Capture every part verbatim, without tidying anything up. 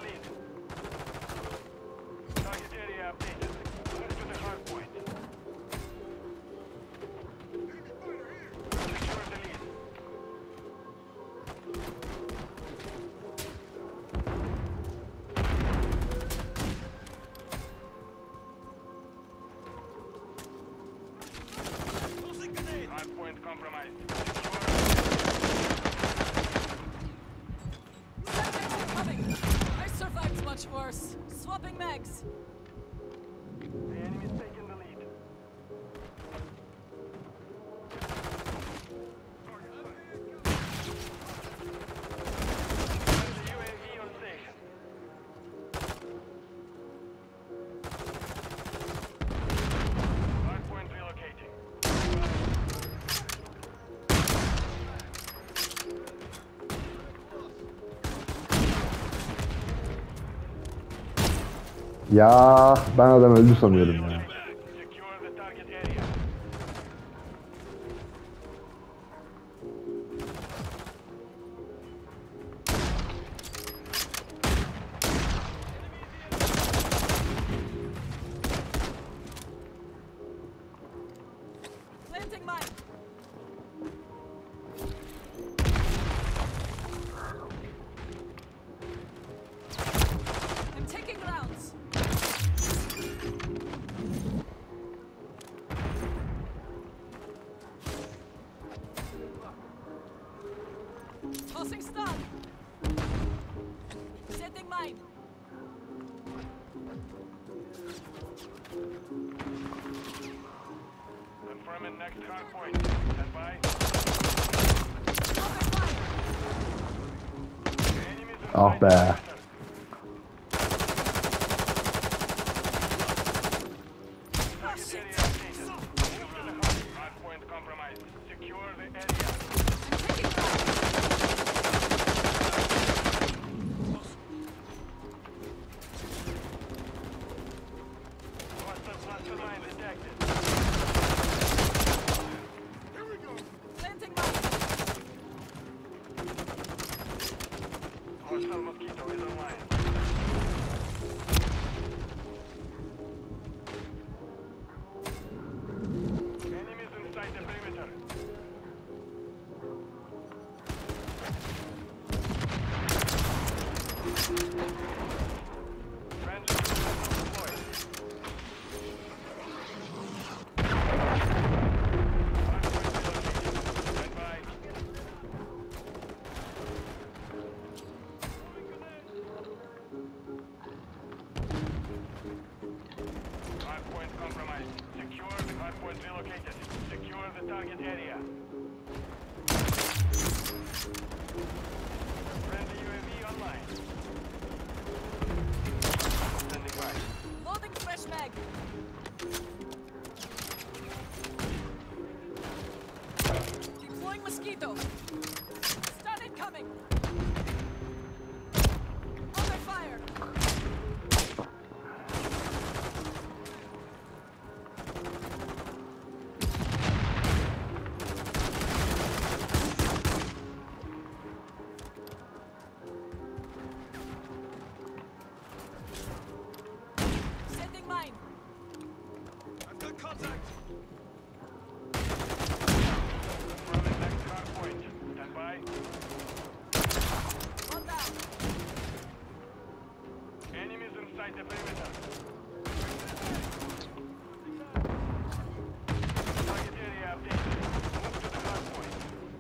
lead. Target area updated. Move to the hard point. Secure the lead. Hard point compromised. I survived much worse. Swapping mags. The enemy's taking the lead. The U A V on station. Hard point relocating. Ya ben adam öldü sanıyorum ya. Secure the target area. Planting mine. I'm taking rounds. Tossing stun. Setting mine. Confirming next hard point. Stand by. Open fire. Enemies Ah inside be. the perimeter. Ah, Target shit. area updated. Move to the hard. Hard point compromised. Secure the area. I'm taking rounds. Cluster cluster mine detected. Planting mine. Hostile mosquito is online. Enemies inside the perimeter. Friendly missile deployed. Stand by. Hard point compromised. Secure the hard point relocated. Secure the target area. Friendly U A V online. Standing by. Loading fresh mag. Deploying mosquito. Started coming. Under fire. Sending mine. I've got contact. Confirming next hard point. Stand by. On down. Enemies inside the perimeter. Target area updated. Move to the hard point.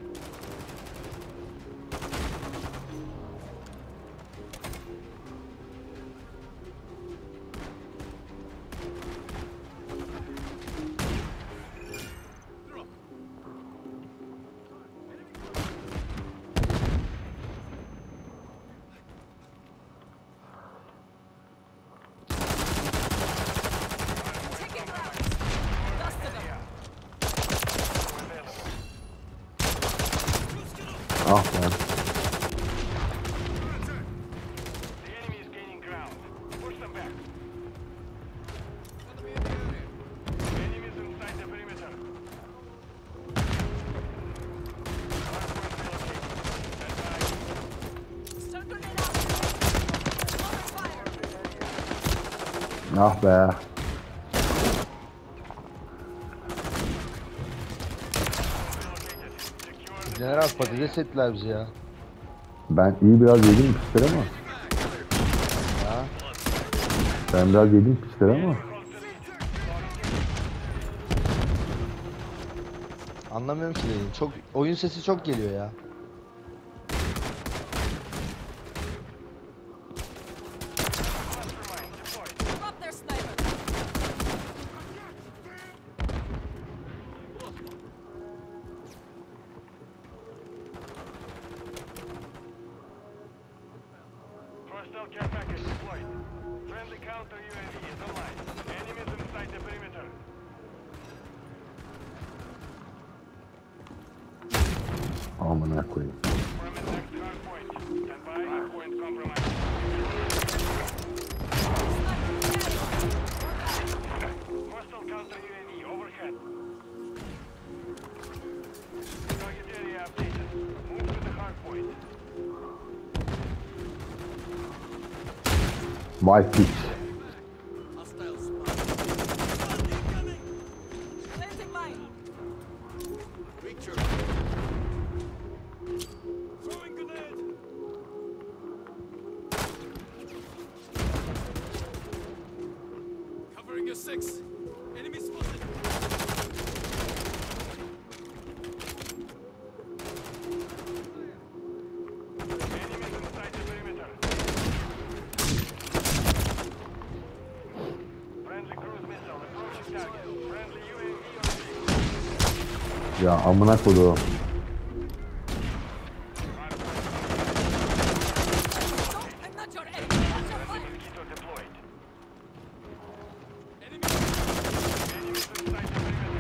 Taking rounds. Dusted them. Available. Ah be. The enemy is gaining ground. Push them back. Enemies inside the perimeter. Hard point relocated. Stand by. Stun grenade out. Ah be. General patates ettiler bizi ya. Ben iyi biraz yedim pisler ama. Ha? Ben biraz yedim pisler ama. Anlamıyorum ki dediğin. Çok oyun sesi çok geliyor ya. Drop their sniper. Hostile care package deployed. Friendly counter U A V is online. Enemies inside the perimeter. Amına koyayım. From the next hard point. Stand by. Hard point compromised. Hostile counter U A V overhead. Target area updated. Move to the hard point. Vay piç. Planting mine. Throwing grenade. Covering a six. Enemy spotted. Enemies inside the perimeter. Friendly cruise missile approaching target. Friendly U A V on Ya amına koyduğum. Don't, I'm not your enemy. Watch your fire. Mosquito deployed. Enemy. Enemies inside the perimeter.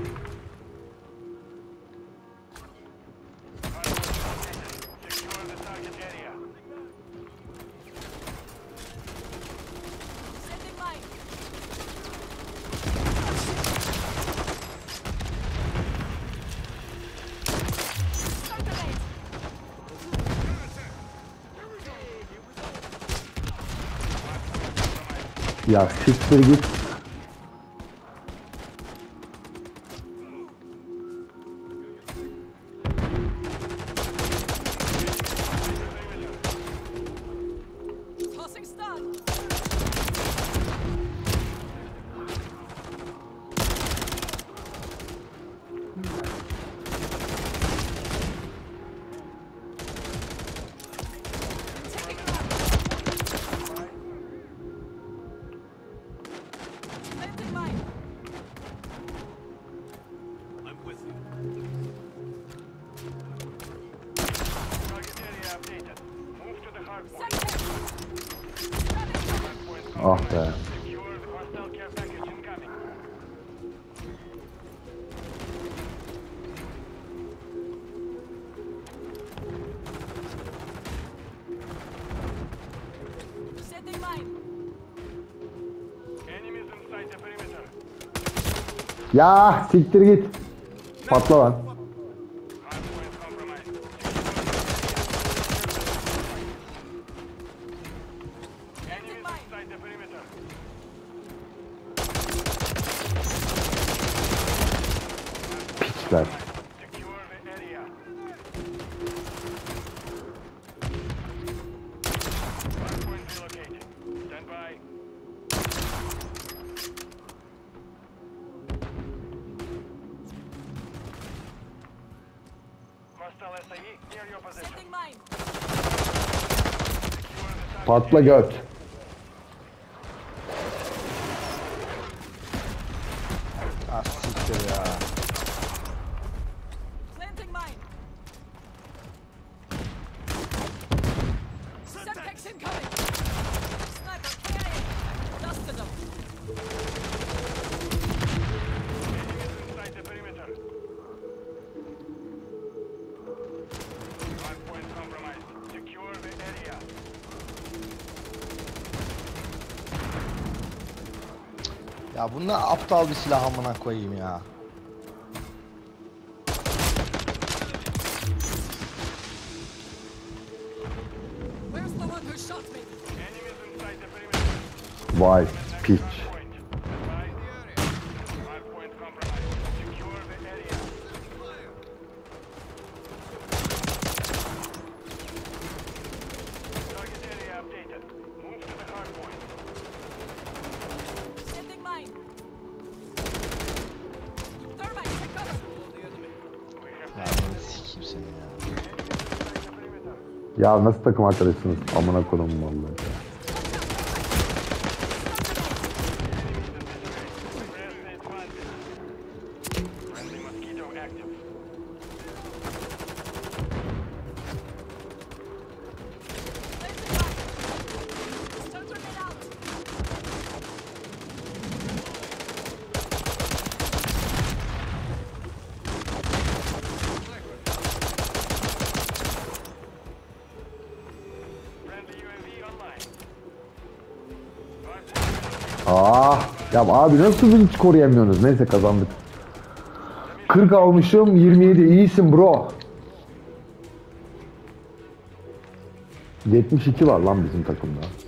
Hardpoint located. Secure the target area. Sending mine. Start grenade. Ya siktir git. Tossing stun. Taking them out. Planting mine. I'm with you. Target area updated. Move to the hard point. Sight hit. Running. Hardpoint Ah be. compromised. Secure the hostile care package incoming. Setting mine. Enemies inside the perimeter. Ya siktir git. Patla lan. Hardpoint compromised. Enemies mine. inside the perimeter. Piçler. Secure the area. Hardpoint relocated. Stand by. Hostile S I E near your position. Setting mine. Secure the target Patla area. göt. Ah siktir ya. Planting mine. Semtex incoming. Sniper K I A. Dusted them. Enemies inside the perimeter. Hardpoint compromised. Secure the area. Ya bu ne aptal bir silah amına koyayım ya. Where's the one who shot me? Enemies inside the perimeter. Vay. Next Piç. Point. Advised. Hard point compromised. Secure the area. Target area updated. Move to the hard point. Sending mine. Thermite, take cover. We have Ya bunu sikeyim seni ya. the perimeter. Ya nasıl takım arkadaşsınız? Amına koyayım vallahi. ya. Press the advantage. Friendly mosquito active. Placing mine. Stun grenade out. Friendly U A V online. Ah, ya abi nasıl hiç koruyamıyorsunuz? Neyse kazandık. kırk almışım, yirmi yedi. İyisin bro. yetmiş iki var lan bizim takımda.